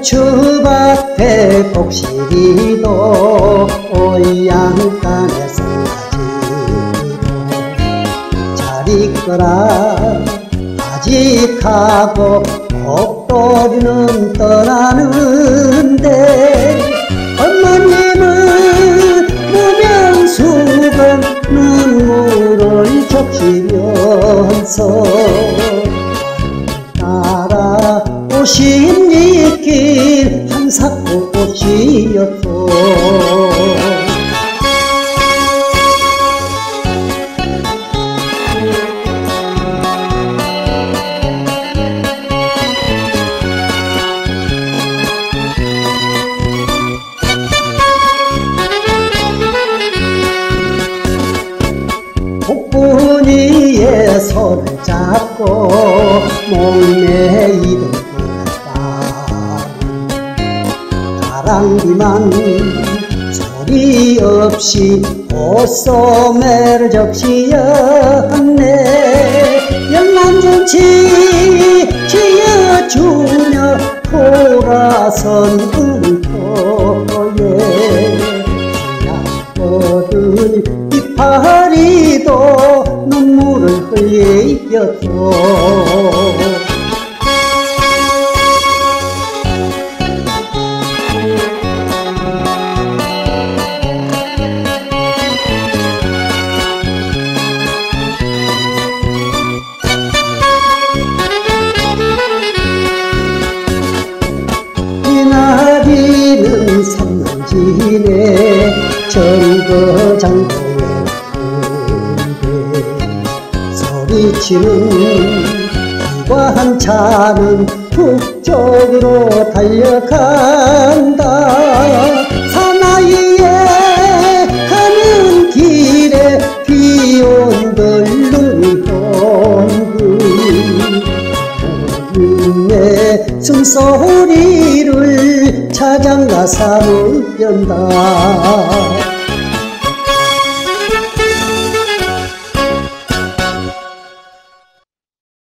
고추밭에 곡식이도 오양간에 성가지도 잘 있거라 아직하고 목도리는 떠나는데 어머님은 무명수건 눈물을 적시면서 따라오신 이 길 한사꽃이었소. 복분이의 손을 잡고 목매이던 가랑비만 소리 없이 옷소매를 적시었네. 영남중치 지어주며 돌아선 울토에 지나거든 이파리도 눈물을 흘리었소. 이날이는 3년 지내 정거장도에 소리치는 기관 차는 북쪽으로 달려간다. 사나이에 가는 길에 비온들 눈이 내 숨소리를 찾아나서 묻는다.